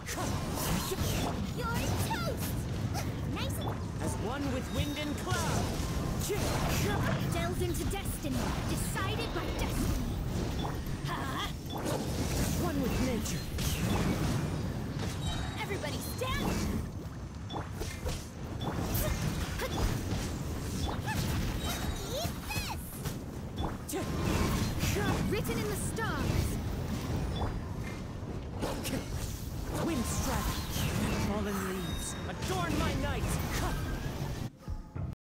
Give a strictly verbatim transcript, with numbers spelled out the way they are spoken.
You're toast! Nice. As one with wind and cloud. Delved into destiny, decided by destiny. Huh? One with nature. Everybody stand! Eat this! Written in the stars. Wind strike. Fallen leaves. Adorn my night.